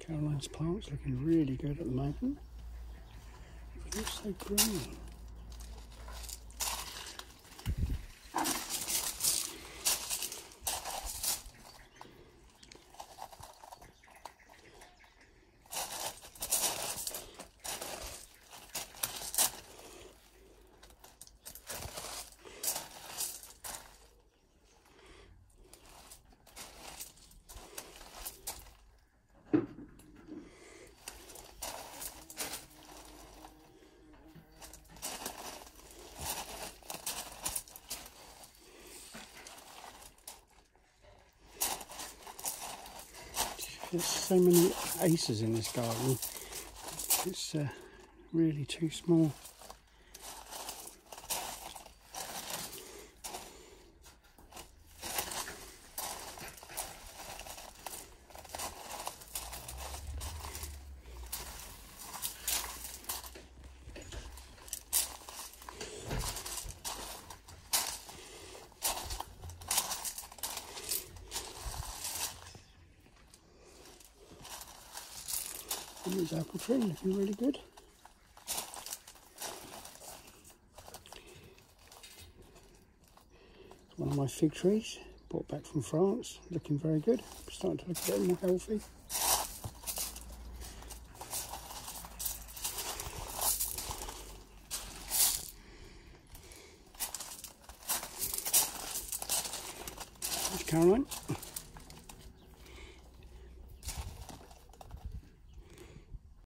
Caroline's plant's looking really good at the moment. It looks so green. There's so many Acers in this garden, it's really too small. And this apple tree looking really good. It's one of my fig trees, brought back from France, looking very good. Starting to look a bit more healthy. There's Caroline.